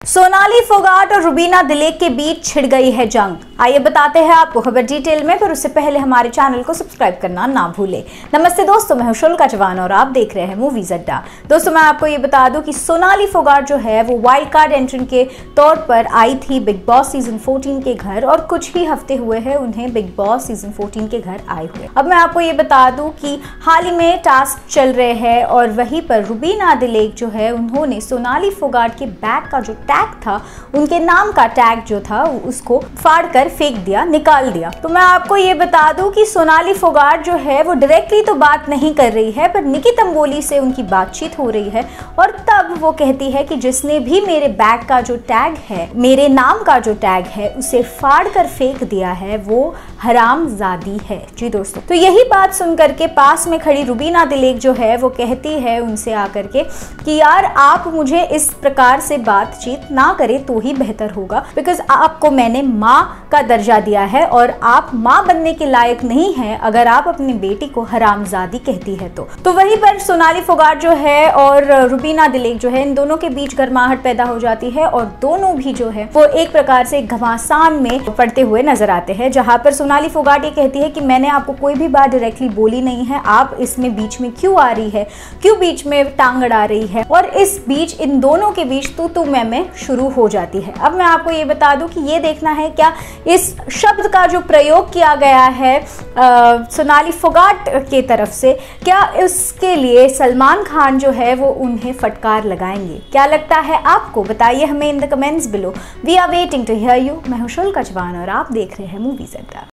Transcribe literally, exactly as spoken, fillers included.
सोनाली फोगाट और रुबीना दिलेक के बीच छिड़ गई है जंग। आइए बताते हैं आपको खबर डिटेल में, पर उससे पहले हमारे चैनल को सब्सक्राइब करना ना भूलें। नमस्ते दोस्तों, मैं हूं शुल्का जवान और आप देख रहे हैं मूवीज अड्डा। दोस्तों, मैं आपको ये बता दूं कि सोनाली फोगाट जो है वो वाइल्ड कार्ड एंट्रेंट के तौर पर आई थी बिग बॉस सीजन चौदह के घर, और कुछ ही हफ्ते हुए हैं उन्हें बिग बॉस सीजन चौदह के घर आए हुए। अब मैं आपको ये बता दूं कि हाल ही में टास्क चल रहे हैं और वहीं पर रुबीना दिलेक जो है उन्होंने सोनाली फोगाट के बैग का जो टैग था, उनके नाम का टैग जो था, उसको फाड़ कर फेंक दिया, निकाल दिया। तो मैं आपको ये बता दूं कि सोनाली फोगाट जो है वो डायरेक्टली तो बात नहीं कर रही है, पर निकी तंबोली से उनकी बातचीत हो रही है और तब वो कहती है कि जिसने भी मेरे बैग का जो टैग है, मेरे नाम का जो टैग है, उसे फाड़ कर फेंक दिया है, वो हरामजादी है। जी दोस्तों, तो यही बात सुन करके पास में खड़ी रुबीना दिलेक जो है वो कहती है उनसे आकर के कि यार आप मुझे इस प्रकार से बातचीत ना करे तो ही बेहतर होगा, बिकॉज आपको मैंने माँ का दर्जा दिया है और आप माँ बनने के लायक नहीं है अगर आप अपनी बेटी को हरामजादी कहती है तो तो वहीं पर सोनाली फोगाट जो है और रुबीना दिलेक जो है, इन दोनों के बीच गर्माहट पैदा हो जाती है और दोनों भी जो है वो एक प्रकार से घमासान में पड़ते हुए नजर आते हैं, जहां पर सोनाली फोगाट ये कहती है कि मैंने आपको कोई भी बात डायरेक्टली बोली नहीं है, आप इसमें बीच में क्यों आ रही है, क्यों बीच में टांग अड़ा रही है, और इस बीच इन दोनों के बीच तू तू मैं मैं शुरू हो जाती है। अब मैं आपको ये बता दूं कि ये देखना है क्या इस शब्द का जो प्रयोग किया गया है आ, सोनाली फोगाट के तरफ से, क्या इसके लिए सलमान खान जो है वो उन्हें फटकार लगाएंगे? क्या लगता है आपको? बताइए हमें in the comments below. We are waiting to hear you. मैं हूं शुल्का जवान और आप देख रहे हैं मूवीज अड्डा।